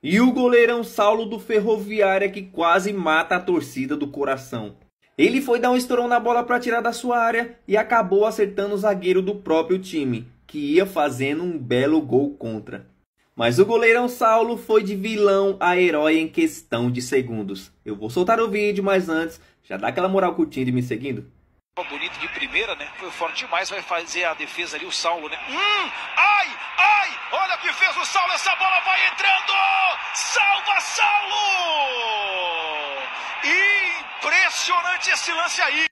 E o goleirão Saulo do Ferroviária que quase mata a torcida do coração. Ele foi dar um estourão na bola para tirar da sua área e acabou acertando o zagueiro do próprio time, que ia fazendo um belo gol contra. Mas o goleirão Saulo foi de vilão a herói em questão de segundos. Eu vou soltar o vídeo, mas antes, já dá aquela moral curtindo e me seguindo? Bonito de primeira, né? Foi forte demais, vai fazer a defesa ali o Saulo, né? Ai, ai! Olha o que fez o Saulo, essa bola vai entrando! Salva Saulo! Impressionante esse lance aí!